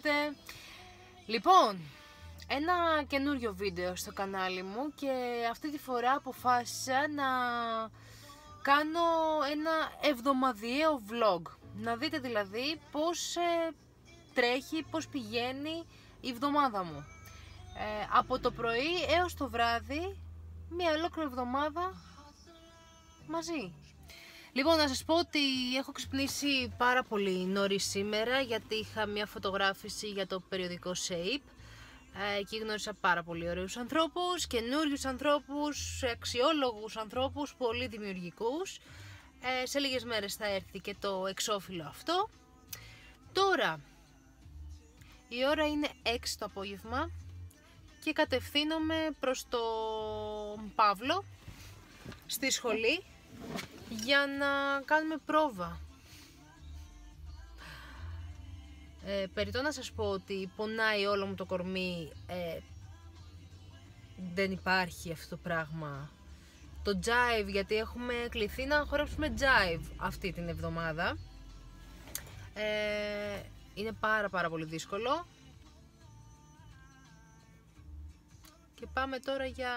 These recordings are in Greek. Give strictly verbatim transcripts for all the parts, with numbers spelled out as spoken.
κάνετε? Λοιπόν, ένα καινούριο βίντεο στο κανάλι μου και αυτή τη φορά αποφάσισα να κάνω ένα εβδομαδιαίο vlog. Να δείτε δηλαδή πώς ε, τρέχει, πώς πηγαίνει η εβδομάδα μου. Ε, από το πρωί έως το βράδυ, μία ολόκληρη εβδομάδα μαζί. Λοιπόν, να σας πω ότι έχω ξυπνήσει πάρα πολύ νωρίς σήμερα, γιατί είχα μια φωτογράφηση για το περιοδικό Shape. Εκεί γνώρισα πάρα πολύ ωραίους ανθρώπους, καινούριους ανθρώπους, αξιόλογους ανθρώπους, πολύ δημιουργικούς. Ε, σε λίγες μέρες θα έρθει και το εξώφυλλο αυτό. Τώρα, η ώρα είναι έξι το απόγευμα και κατευθύνομαι προς το Παύλο, στη σχολή, για να κάνουμε πρόβα. Ε, περιττό να σας πω ότι πονάει όλο μου το κορμί, ε, δεν υπάρχει αυτό το πράγμα. Το jive, γιατί έχουμε κληθεί να χορέψουμε jive αυτή την εβδομάδα. Ε, είναι πάρα πάρα πολύ δύσκολο. Και πάμε τώρα για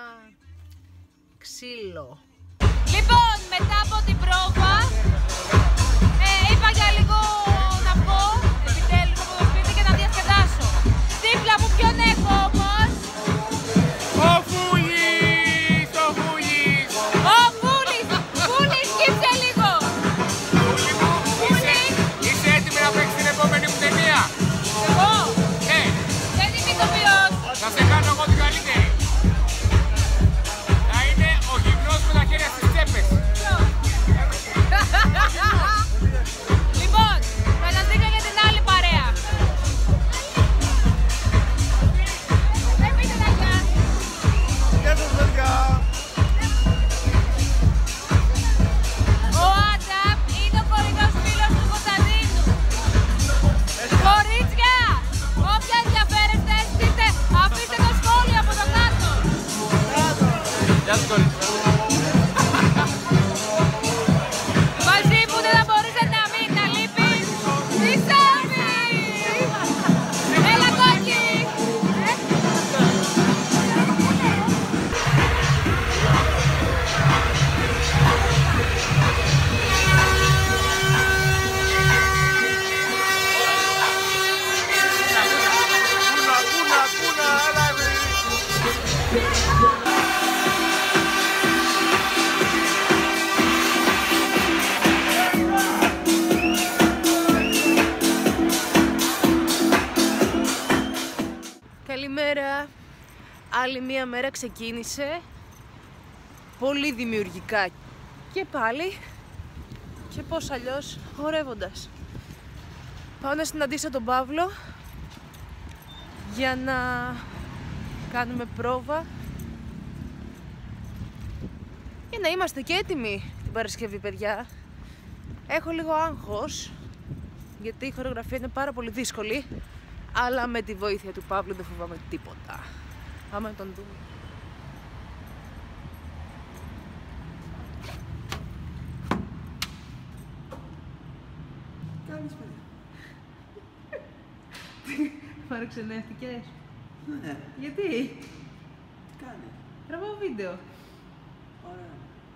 ξύλο. Λοιπόν, μετά από την πρόβα, ε, είπα για λίγο να πω, επιτέλους από το σπίτι και να διασκεδάσω. Δίπλα μου ποιον έχω όμως? Ο Φούλης, ο Φούλης. Ο Φούλης, Φούλης, σκύψε λίγο. Φούλη μου, είσαι, είσαι έτοιμη να παίξεις την επόμενη μου ταινία? Εγώ, Ναι, δεν είμαι ηθοποιός. θα σε κάνω εγώ την καλύτερη. Θα είναι ο γυμνός με τα χέρια στις τσέπες. Λοιπόν, θα σας δείχνω για την άλλη παρέα. Δεν πείτε τα γεια. Γεια σας παιδιά. Ο Άνταμ είναι ο κορυφαίος φίλος του Κωνσταντίνου. Κορίτσια, όποια ενδιαφέρεστε, στείλτε, αφήστε το σχόλιο από το κάτω. Γεια σας κορίτσια. Μαζί που δεν θα μπορούσε να μην τα λείπει. Τι Σάμι! Έλα κόκκι! Κούνα, κούνα, κούνα, έλα ρε. Καλημέρα. Άλλη μία μέρα ξεκίνησε. Πολύ δημιουργικά και πάλι. Και πώς αλλιώς χορεύοντας. Πάω να συναντήσω τον Παύλο για να κάνουμε πρόβα, για να είμαστε και έτοιμοι την Παρασκευή, παιδιά. Έχω λίγο άγχος, γιατί η χορογραφία είναι πάρα πολύ δύσκολη, αλλά με τη βοήθεια του Παύλου δεν φοβάμαι τίποτα. Πάμε να τον δούμε. Κάνεις παιδί. Παρεξενεύτηκες? Ναι. Γιατί? Τι κάνει. Τραβάω βίντεο. Ωραία.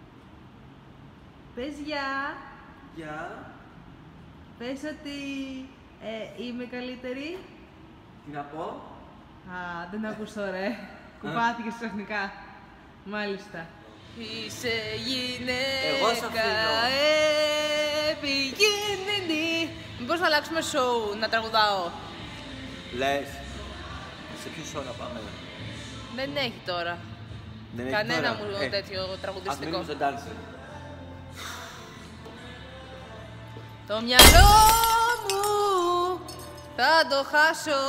Πες γεια. Γεια. Πες ότι ε, είμαι καλύτερη. Τι να πω. Α, δεν ακούς ωραία. Κουπάθηκες ξαφνικά. Μάλιστα. Είσαι Εγώ σ' γυναίκα αφήνω. επικίνδυνη. Μήπως να αλλάξουμε show, να τραγουδάω? Λες. Σε ποιο show να πάμε. Δεν έχει τώρα. Δεν έχει Κανένα τώρα. μου Ε, τέτοιο Ας τραγουδιστικό. μείνουμε στο Dancer. Το μυαλό μου θα το χάσω.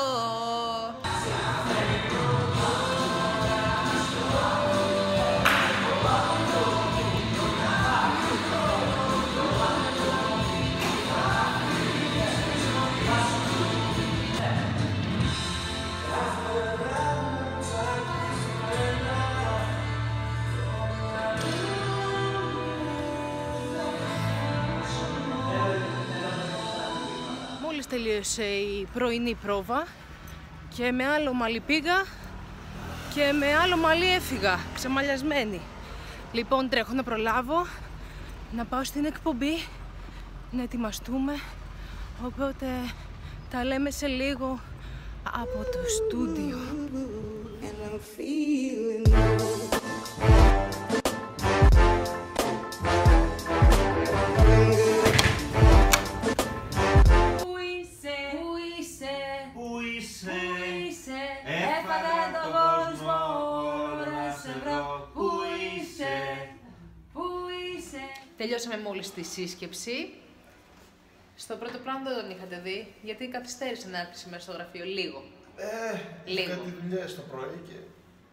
τελείωσε η πρωινή πρόβα και με άλλο μαλλί πήγα και με άλλο μαλλί έφυγα, ξεμαλιασμένη. Λοιπόν, τρέχω να προλάβω, να πάω στην εκπομπή, να ετοιμαστούμε, οπότε τα λέμε σε λίγο από το στούντιο. Τελειώσαμε μόλις τη σύσκεψη. Στο πρώτο πλάνο δεν τον είχατε δει, γιατί καθυστέρησε να έρθει σήμερα στο γραφείο λίγο. Ε, λίγο. Κάτι δουλειές το πρωί και...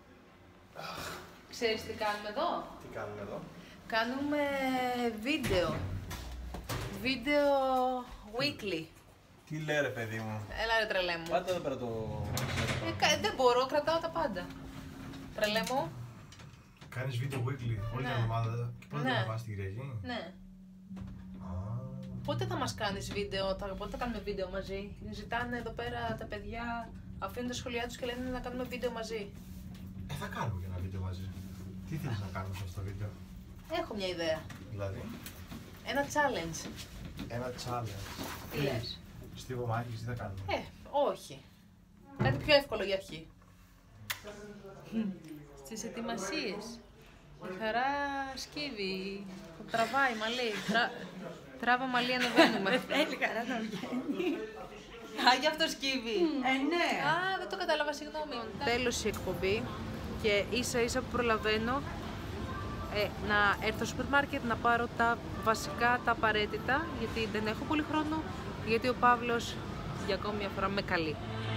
Ξέρεις τι κάνουμε εδώ? Τι κάνουμε εδώ? Κάνουμε βίντεο. Βίντεο weekly. Τι λέει ρε παιδί μου? Έλα ρε τρελέ μου. Πάτε εδώ πέρα το... Ε, κα- δεν μπορώ, κρατάω τα πάντα. Τρελέ μου. Κάνεις βίντεο weekly όλη Ναι. την εβδομάδα και πότε Ναι. θα πας στην Κυριακή? Ναι. Α, Πότε θα μας κάνεις βίντεο, θα, πότε θα κάνουμε βίντεο μαζί? Ζητάνε εδώ πέρα τα παιδιά, αφήνουν τα σχολεία τους και λένε να κάνουμε βίντεο μαζί. Ε, θα κάνουμε και ένα βίντεο μαζί. Τι θέλεις να κάνουμε σε αυτό το βίντεο? Έχω μια ιδέα. Δηλαδή, Ένα challenge. ένα challenge. Τι λες? Στίβο Μάκης, τι θα κάνουμε? Ε, όχι. Κάτι πιο εύκολο για αρχή. Στις ετοιμασίες. Η Χαρά σκύβει. Τραβάει μαλλί. Τρα... Τράβα μαλλί, ανεβαίνουμε. Θέλει Χαρά να βγαίνει. Α, γι' αυτό σκύβει. Ε, ναι. Α, δεν το κατάλαβα, συγγνώμη. Τέλος η εκπομπή και ίσα ίσα που προλαβαίνω ε, να έρθω στο σούπερ μάρκετ να πάρω τα βασικά, τα απαραίτητα, γιατί δεν έχω πολύ χρόνο, γιατί ο Παύλος για ακόμη μια φορά με καλεί.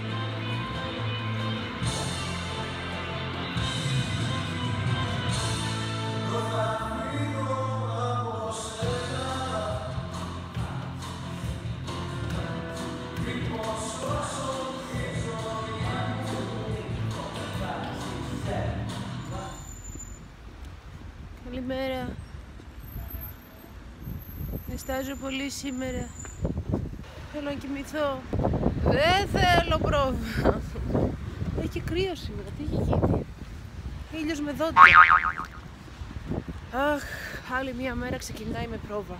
Καλημέρα. Νιστάζω πολύ σήμερα. Θέλω να κοιμηθώ. Δεν θέλω πρόβα. Έχει κρύο σήμερα. Τι έχει γίνει? Ήλιος με δόντια. Αχ, άλλη μία μέρα ξεκινάει με πρόβα.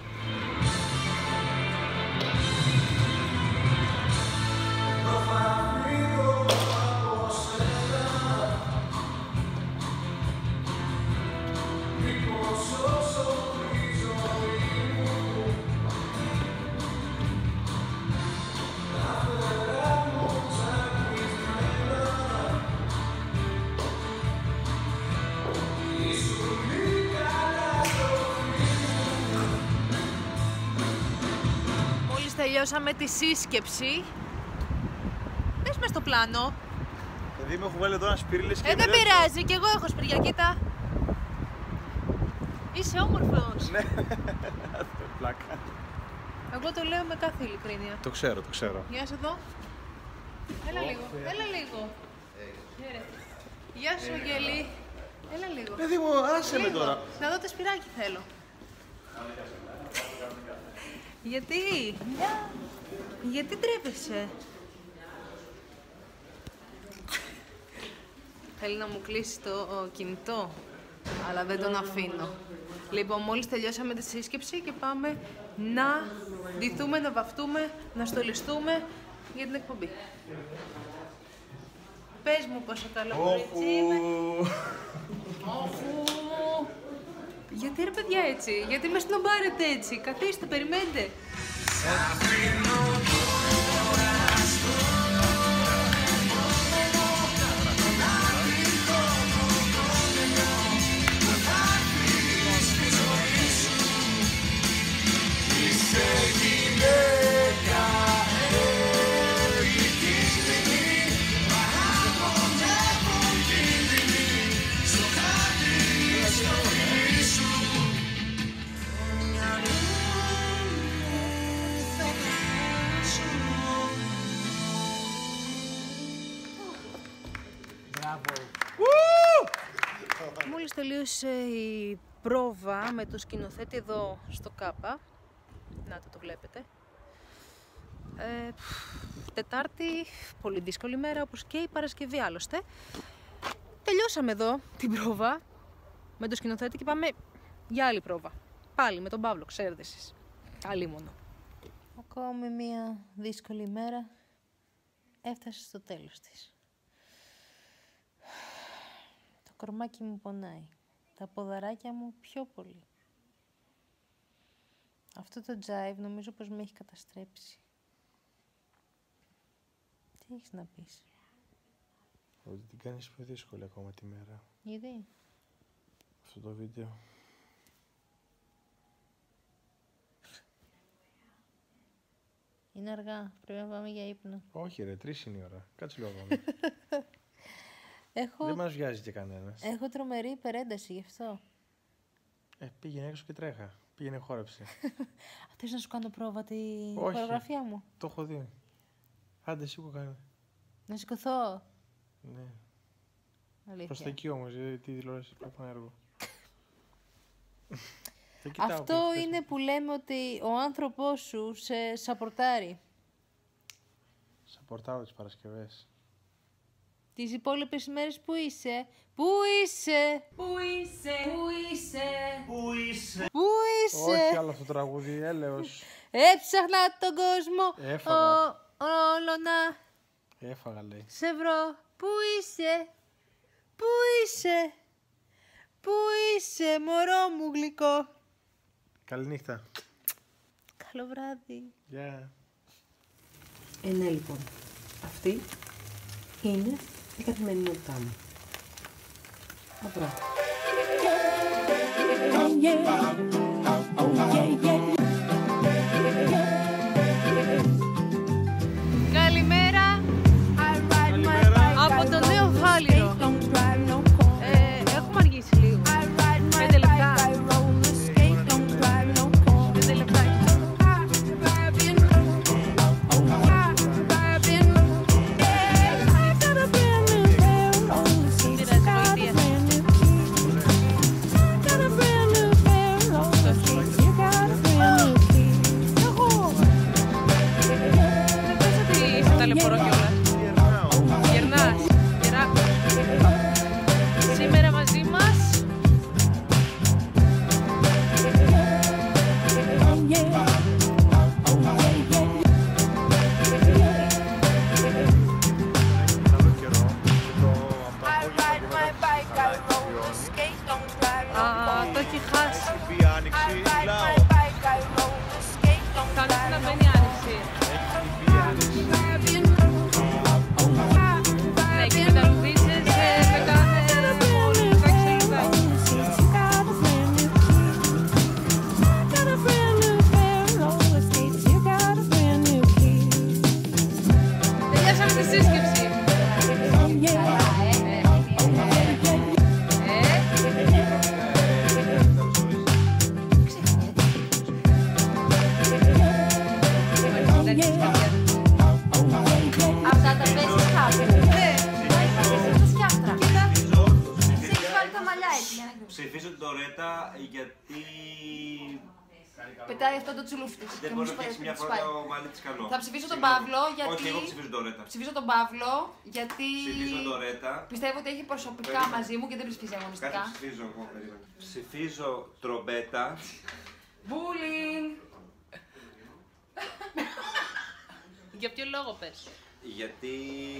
Τελειώσαμε τη σύσκεψη. Πες μες στο πλάνο. Παιδί μου, έχω βάλει εδώ ένα σπυρίλες και... Ε, δεν πειράζει, κι εγώ έχω σπηριά, κοίτα. Είσαι όμορφος. Ναι, πλάκα. Εγώ το λέω με κάθε ειλικρίνεια. Το ξέρω, το ξέρω. Γεια σου εδώ. Έλα λίγο, έλα λίγο. Χαίρετε. Γεια σου, Αγγέλη. Έλα λίγο. Παιδί μου, άσε με Λίγο. τώρα. Να δω το σπυράκι θέλω. Γιατί? Γιατί τρέπεσαι? Θέλει να μου κλείσει το κινητό, αλλά δεν τον αφήνω. Λοιπόν, μόλις τελειώσαμε τη σύσκεψη και πάμε να ντυθούμε, να βαφτούμε, να στολιστούμε για την εκπομπή. Πες μου πόσο καλό κορίτσι είμαι. Όχου. Γιατί ρε παιδιά έτσι, γιατί με σνομπάρετε έτσι, καθίστε, περιμένετε. Μόλις τελείωσε η πρόβα με το σκηνοθέτη εδώ στο Κάπα, να το το βλέπετε, Ε, Τετάρτη, πολύ δύσκολη μέρα, όπως και η Παρασκευή άλλωστε. Τελειώσαμε εδώ την πρόβα με το σκηνοθέτη και πάμε για άλλη πρόβα. Πάλι με τον Παύλο, ξέρετε εσείς. Άλλη μόνο. Ακόμη μια δύσκολη μέρα έφτασε στο τέλος της. Το κορμάκι μου πονάει. Τα ποδαράκια μου πιο πολύ. Αυτό το jive νομίζω πως με έχει καταστρέψει. Τι έχεις να πεις? Ότι την κάνεις πιο δύσκολη ακόμα τη μέρα. Γιατί? Αυτό το βίντεο. Είναι αργά, πρέπει να πάμε για ύπνο. Όχι ρε, τρεις είναι η ώρα. Κάτσε λίγο ακόμα. Έχω... Δεν μας βιάζει και κανένας. Έχω τρομερή υπερένταση γι' αυτό. Ε, πήγαινε έξω και τρέχα. Πήγαινε χόρεψε. Θες να σου κάνω πρόβα τη Όχι. χορογραφία μου? Το έχω δει. Άντε σήκω κάνε. Να σηκωθώ? Ναι. Αλήθεια. Προς τα εκεί όμως, γιατί τη τηλεόραση πρέπει να έργο. Αυτό είναι που λέμε ότι ο άνθρωπός σου σε σαπορτάρει. Σαπορτάρω τις Παρασκευές. Τις υπόλοιπες μέρες που είσαι. Πού είσαι? Πού είσαι? Πού είσαι? Πού είσαι? Πού είσαι? Όχι άλλο αυτό το τραγούδι, έλεος. Έψαχνα τον κόσμο. Έφαγα. Ο, όλο να Έφαγα λέει. σε βρω. Πού είσαι? Πού είσαι? Πού είσαι μωρό μου γλυκό? Καληνύχτα. Καλό βράδυ. Γεια. Ε, ναι, λοιπόν. Αυτή είναι η καθημερινότητά μου. Αυρά. Καλημέρα από το Νέο Βάλιρο. Ε, έχουμε αργήσει λίγο. Πέντε λεπτά. Πέντε λεπτά. Ταλαιπωρώ κιόλας. Γερνάς. Γερά. Σήμερα μαζί μας Α, το έχει χάσει. Θα αρχίσει να μπαίνει άνοιξη. Ναι, και με τα λουδίτσες πετάνε πολύ λουδάκι σε λουδάκι. Τελειώσαμε τη σύσκεψη. Αυτά τα παίζεις κάπου. Ναι. Στα σκιάχτρα. Σε έχεις βάλει τα μαλλιά έτσι. Ψηφίζω την Τορέτα γιατί Πετάει αυτό το τσουλούφι της. δεν μπορεί να φτιάξει μια φορά το μαλλί της καλό. Θα ψηφίσω τον Συγγνώμη. Παύλο γιατί... Όχι, εγώ ψηφίζω την Τορέτα. Ψηφίζω τον Παύλο γιατί... Ψηφίζω την Τορέτα. Πιστεύω ότι έχει προσωπικά Περίμενε. μαζί μου και δεν ψηφίζει αγωνιστικά. Κάτι ψηφίζω εγώ, περίμενε. Ψηφίζω τρομπέτα. Bullying. Για ποιο λόγο πες? Γιατί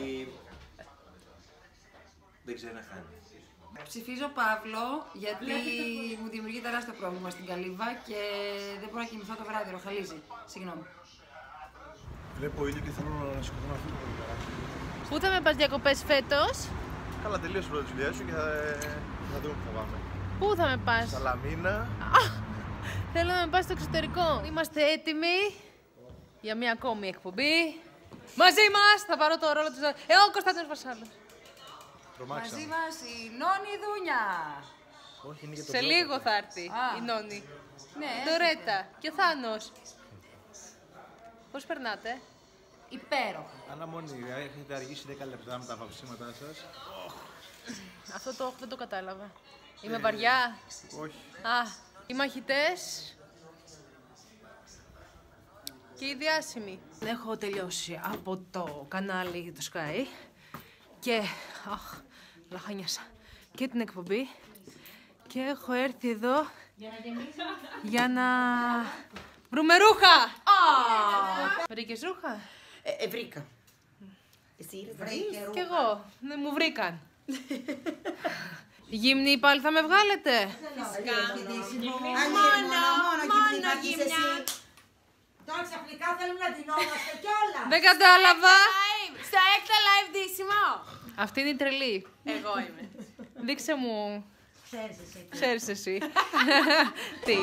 δεν ξέρει να χάνει. Ψηφίζω Παύλο γιατί μου δημιουργεί τεράστιο πρόβλημα στην καλύβα και δεν μπορώ να κοιμηθώ το βράδυ, ροχαλίζει. Συγγνώμη. Βλέπω ήλιο και θέλω να σηκωθώ να φύγω πολύ καλά. Πού θα με πας διακοπές φέτος? Καλά, τελείωσε πρώτα τη δουλειά σου και θα, θα δούμε που θα πάμε. Πού θα με πας? Σαλαμίνα. Θέλω να με πας στο εξωτερικό. Είμαστε έτοιμοι για μια ακόμη εκπομπή. Μαζί μας θα πάρω το ρόλο του. Ε, ο Κωνσταντίνος Βασάλος. Μαζί μας η Νόνη Δούνια. Όχι, είναι και το Σε πρώτο. λίγο θα έρθει Α. η Νόνη. Ναι, Η Ντορέτα και ο Θάνος. Πώς περνάτε? υπέροχα. Αναμονή, έχετε αργήσει δέκα λεπτά με τα βαψίματά σας. Αυτό το όχι δεν το κατάλαβα. Είμαι βαριά. Όχι. Α, οι μαχητές. Και η διάσημη. Έχω τελειώσει από το κανάλι του Sky και, αχ, λαχάνιασα, και την εκπομπή και έχω έρθει εδώ για να βρούμε ρούχα. Βρήκες ρούχα? Ε, βρήκα. Εσύ βρήκε ρούχα? Κι εγώ, δεν μου βρήκαν. Γύμνη πάλι θα με βγάλετε? Φυσικά. Μόνο, μόνο γυμνιά. Τώρα ξαφνικά θέλουμε να ντυνόμαστε κιόλας. Δεν κατάλαβα. Στο έκτα live ντύσιμο. Αυτή είναι η τρελή. Εγώ είμαι. Δείξε μου. Ξέρεις εσύ. Ξέρεις εσύ. Τι.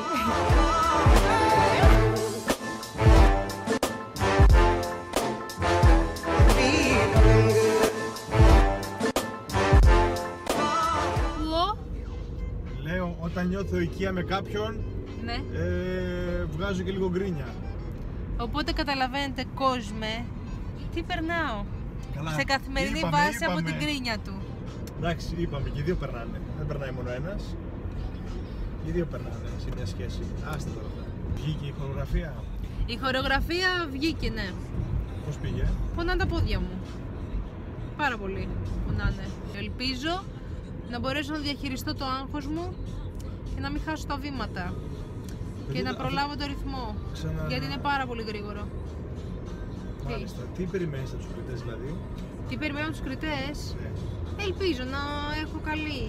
Λέω, όταν νιώθω οικία με κάποιον, Ναι. ε, βγάζω και λίγο γκρίνια. Οπότε καταλαβαίνετε, κόσμε, τι περνάω. Καλά, Σε καθημερινή είπαμε, βάση από είπαμε. την κρίνια του. Εντάξει, είπαμε και οι δύο περνάνε. Δεν περνάει μόνο ένας. Και οι δύο περνάνε σε μια σχέση. Άστε τώρα αυτά. Βγήκε η χορογραφία. Η χορογραφία βγήκε, ναι. Πώς πήγε? Πονάνε τα πόδια μου. Πάρα πολύ πονάνε. Ελπίζω να μπορέσω να διαχειριστώ το άγχος μου και να μην χάσω τα βήματα. Και να προλάβω το ρυθμό. Ξανα... Γιατί είναι πάρα πολύ γρήγορο. Μάλιστα. Τι, τι περιμένεις από τους κριτές δηλαδή? Τι περιμένω από τους κριτές? Ναι. Ελπίζω να έχω καλή,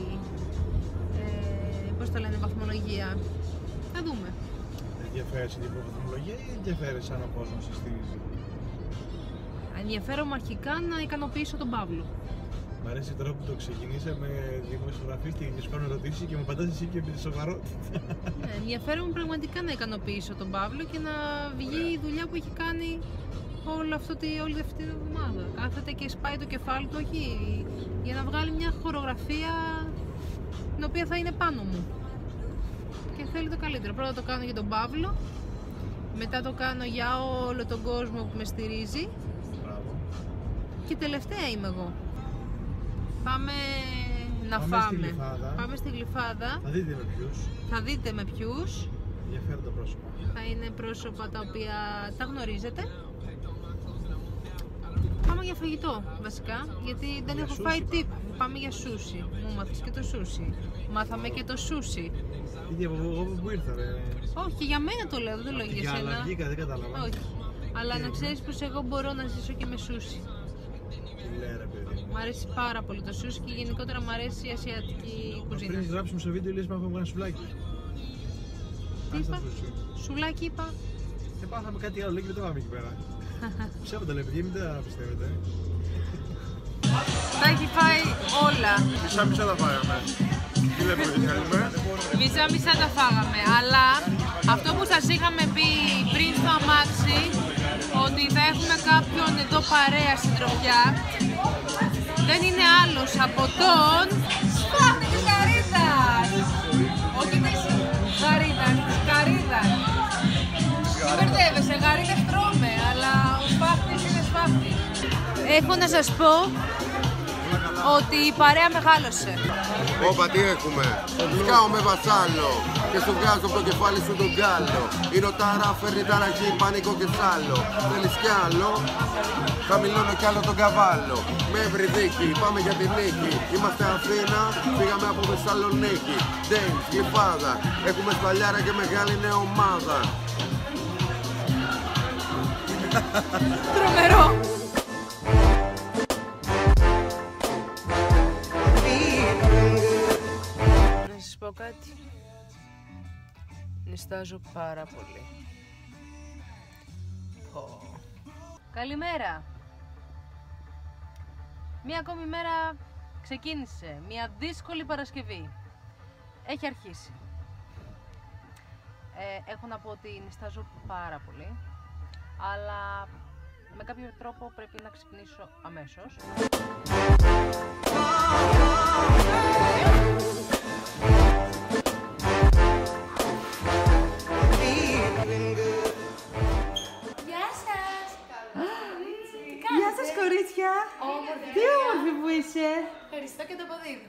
ε, πώς το λένε, βαθμολογία. Θα δούμε. Ενδιαφέρεσαι την βαθμολογία ή ενδιαφέρεσαι σαν ο κόσμος σε στηρίζει? Ενδιαφέρομαι αρχικά να ικανοποιήσω τον Παύλο. Μ' αρέσει τώρα που το ξεκινήσαμε δημοσιογραφίστη και σου κάνω ερωτήσεις και μου πατάς εσύ και με τη σοβαρότητα. Ναι, ενδιαφέρομαι πραγματικά να ικανοποιήσω τον Παύλο και να βγει η δουλειά που έχει κάνει όλη αυτή, όλη αυτή την εβδομάδα. Κάθεται και σπάει το κεφάλι του, όχι, για να βγάλει μια χορογραφία την οποία θα είναι πάνω μου. Και θέλει το καλύτερο. Πρώτα το κάνω για τον Παύλο, μετά το κάνω για όλο τον κόσμο που με στηρίζει. Μπράβο. Και τελευταία είμαι εγώ. Πάμε να Πάμε φάμε. στη Γλυφάδα. Πάμε στη Γλυφάδα. Θα δείτε με ποιους. Θα δείτε με ποιους. Ενδιαφέροντα πρόσωπα. Θα είναι πρόσωπα τα οποία τα γνωρίζετε. Πάμε για φαγητό βασικά, γιατί δεν Για έχω σούσι φάει πάμε. τίποτα. Πάμε για σούσι. Μου μάθες και το σούσι. Μάθαμε και το σούσι. Ήδη από εγώ που ήρθα ρε. Όχι, για μένα το λέω, δεν το λέω Απ' την για γάλα σένα. βγήκα, δεν κατάλαβα. Όχι. Αλλά Τι να είναι? ξέρεις πως εγώ μπορώ να ζήσω και με σούσι. Τι λέει ρε παιδί μου. Μ' αρέσει πάρα πολύ το σούσι και γενικότερα μ' αρέσει η ασιατική κουζίνα. Πριν γράψουμε στο βίντεο λες να φάμε ένα σουλάκι. Τι είπα? Άστα σούσι. Σουλάκι είπα. Δεν πάθαμε κάτι άλλο, λέει και δεν το πάμε εκεί πέρα. Ψέματα λέει παιδιά, μην τα πιστεύετε. Τα έχει φάει όλα. Μισά μισά τα φάγαμε. Τι λέμε ότι θέλουμε. Μισά μισά τα φάγαμε, αλλά αυτό που σας είχαμε πει πριν στο αμάξι, ότι θα έχουμε κάποιον εδώ παρέα συντροφιά, δεν είναι άλλος από τον Σπάχνη της Γαρίδας. Όχι της Γαρίδας, της Γαρίδας. Μην μπερδεύεσαι, Γαρίδας τρώμε, αλλά ο Σπάχνης είναι Σπάχνης. Έχω να σας πω ότι η παρέα μεγάλωσε. Όπα τι έχουμε, σκάω με βασάλο και σου βγάζω από το κεφάλι σου τον γκάλο. Η νοτάρα φέρνει ταραχή, πανικό και σάλο. Θέλεις κι άλλο, χαμηλώνω κι άλλο τον καβάλο. Με ευρυδίκη, πάμε για την νίκη. Είμαστε Αθήνα, πήγαμε από Θεσσαλονίκη. Dance, Γλυφάδα, έχουμε σπαλιάρα και μεγάλη νέα ομάδα. Τρομερό! Να σας πω κάτι. Νιστάζω πάρα πολύ. Πω. Καλημέρα. Μία ακόμη μέρα ξεκίνησε. Μία δύσκολη Παρασκευή. Έχει αρχίσει. Ε, έχω να πω ότι νιστάζω πάρα πολύ. Αλλά με κάποιο τρόπο πρέπει να ξυπνήσω αμέσως. Γεια σας! Γεια σας κορίτσια! Τι όμορφη που είσαι! Ευχαριστώ και το ποδίδι.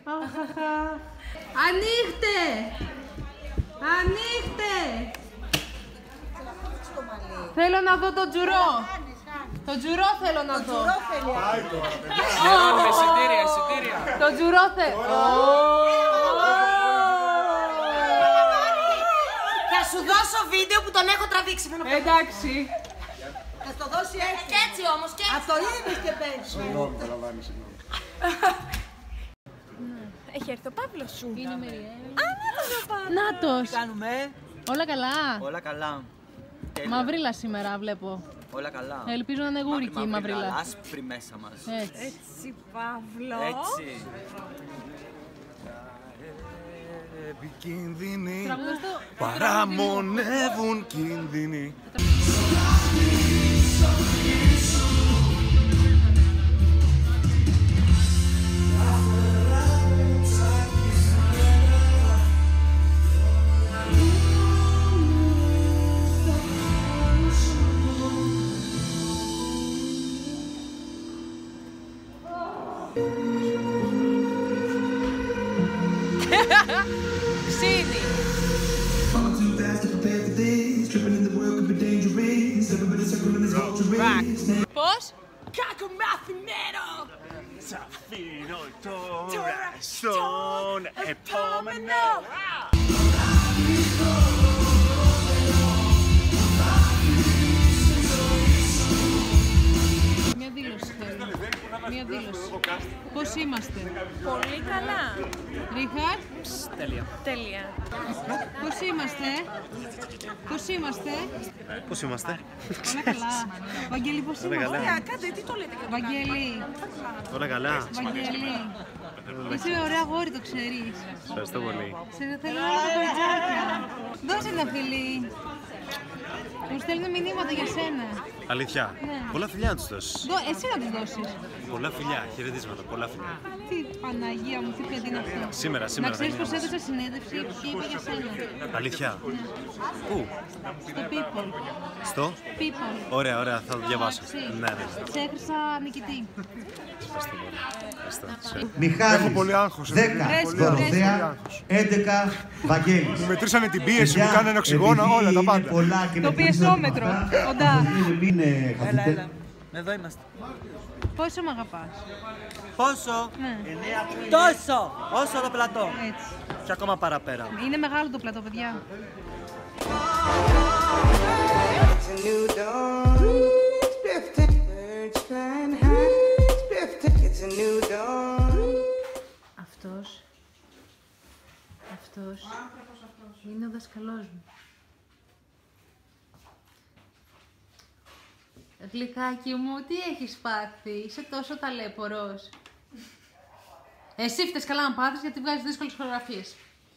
Ανοίχτε! Ανοίχτε! Θέλω να δω τον τζουρό. Το τζουρό θέλω να δω. Πάει τώρα, παιδιά. Εισιτήρια, εισιτήρια. Το τζουρό θέλω. Θα σου δώσω βίντεο που τον έχω τραβήξει. Εντάξει. Θα το δώσει έτσι. Και έτσι όμως και έτσι. Αυτό είδες και παίζεις. Συγγνώμη, παραλαμβάνει, συγγνώμη. Έχει έρθει ο Παύλος σου. Είναι η Μεριέλ. Α, νάτος ο Παύλος. Νάτος. Τι κάνουμε? Όλα καλά. Όλα καλά. Μαυρίλα σήμερα βλέπω. Όλα καλά. Ελπίζω να είναι γούρικη η μαυρίλα. Άσπρη μέσα μας. Έτσι. Έτσι, Παύλο. Έτσι. Επικίνδυνοι, Τραγουδιστό. παραμονεύουν κίνδυνοι. Ξύνη. Πώς? Κακομαθημένο. Θα αφήνω τώρα στον επόμενο. Μια δήλωση θέλω. Μια δήλωση. Πώς είμαστε? Πολύ καλά. Ρίχαρτ, Τέλεια. Τέλεια. πώς είμαστε? Πώς είμαστε? Πώς είμαστε? Όλα καλά. Βαγγέλη, πώς είμαστε? Ωραία, κάντε, τι το λέτε και το Βαγγέλη, Όλα καλά. Βαγγέλη. Είσαι ωραία αγόρι, το ξέρεις. Ευχαριστώ πολύ. Σε θέλω όλα τα κοριτσάκια. Δώσε ένα φιλί. Μου στέλνουν μηνύματα για σένα. Αλήθεια. Ναι. Πολλά φιλιά να τους δώσεις. Δω, εσύ να τους δώσεις. Πολλά φιλιά, χαιρετίσματα, πολλά φιλιά. Τι Παναγία μου, τι παιδί είναι αυτό. Σήμερα, σήμερα Να θα ξέρεις γίνει πως μας. έδωσα συνέντευξη και είπα για σένα. Αλήθεια. Πού? Στο People. Στο? People. Ωραία, ωραία, θα το διαβάσω. Εντάξει. Ναι, ναι. Σε έκρισα νικητή. Ευχαριστώ πολύ. Ευχαριστώ. Μιχάλης, Έχω πολύ άγχος, έχω δέκα, πολύ Δωροθέα, άγχος. έντεκα, Βαγγέλης. Μου μετρήσανε την πίεση, μου Παιδιά, κάνανε οξυγόνο, επειδή όλα τα είναι πάντα. πολλά και Το είναι πιεσόμετρο, αυτά, κοντά. μην είναι Έλα, χαθείτε. έλα. Εδώ είμαστε. Πόσο μ' αγαπάς? Πόσο? Ναι, Τόσο! Όσο το πλατό. έτσι. Και ακόμα παραπέρα. Είναι μεγάλο το πλατό, παιδιά. Αυτός, αυτός είναι ο δασκαλός μου. Γλυκάκι μου, τι έχεις πάθει, είσαι τόσο ταλέπορος. Εσύ φταίς καλά να πάθεις γιατί βγάζεις δύσκολες χορογραφίες.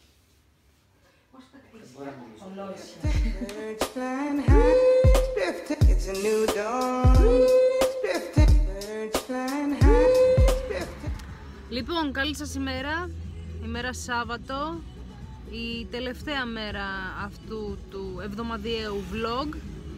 Λοιπόν, καλή σας ημέρα, ημέρα Σάββατο, η τελευταία μέρα αυτού του εβδομαδιαίου vlog.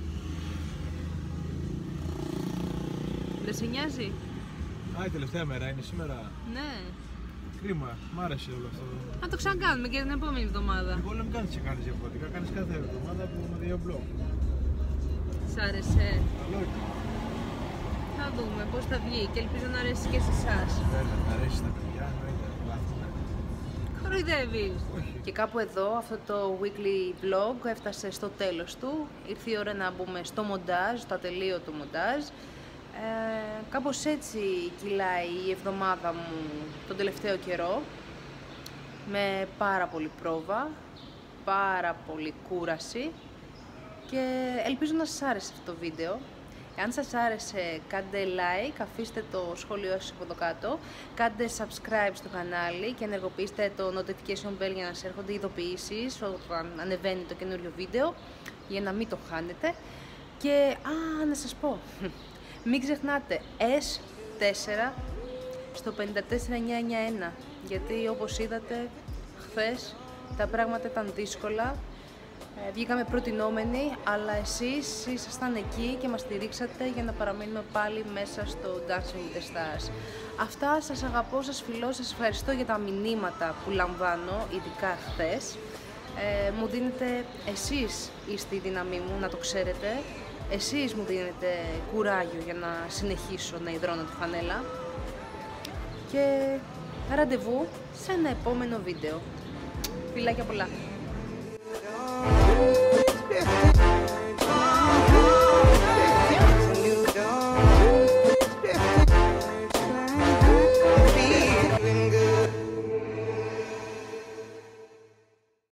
Δεν σε νοιάζει? Α, η τελευταία μέρα είναι σήμερα. Ναι. Κρίμα, μ' άρεσε όλο αυτό. Να το ξανακάνουμε και την επόμενη εβδομάδα. Εγώ λέω μην κάνεις και κάνεις διαφορετικά, κάνεις κάθε εβδομάδα που με δύο blog. Σ' άρεσε? Καλό είναι. Θα δούμε πώς θα βγει και ελπίζω να αρέσει και σε εσάς. Βέβαια, να αρέσει στα παιδιά, εννοείται. Λάθουμε. Κοροϊδεύεις. Όχι. Και κάπου εδώ αυτό το weekly vlog έφτασε στο τέλος του. Ήρθε η ώρα να μπούμε στο μοντάζ, στο ατελείωτο μοντάζ. Ε, κάπως έτσι κυλάει η εβδομάδα μου τον τελευταίο καιρό. Με πάρα πολύ πρόβα, πάρα πολύ κούραση και ελπίζω να σας άρεσε αυτό το βίντεο. Αν σας άρεσε, κάντε like, αφήστε το σχόλιο σας από εδώ κάτω, κάντε subscribe στο κανάλι και ενεργοποιήστε το notification bell για να σας έρχονται ειδοποιήσεις όταν ανεβαίνει το καινούριο βίντεο, για να μην το χάνετε. Και, α, να σας πω, μην ξεχνάτε ες τέσσερα στο πέντε τέσσερα εννιά εννιά ένα, γιατί όπως είδατε χθες τα πράγματα ήταν δύσκολα. Ε, βγήκαμε προτινόμενοι, αλλά εσείς ήσασταν εκεί και μας στηρίξατε για να παραμείνουμε πάλι μέσα στο Dancing with the Stars. Αυτά, σας αγαπώ, σας φιλώ, σας ευχαριστώ για τα μηνύματα που λαμβάνω, ειδικά χθες. Ε, μου δίνετε, εσείς είστε η δύναμή μου, να το ξέρετε. Εσείς μου δίνετε κουράγιο για να συνεχίσω να υδρώνω τη φανέλα. Και ραντεβού σε ένα επόμενο βίντεο. Φιλάκια πολλά.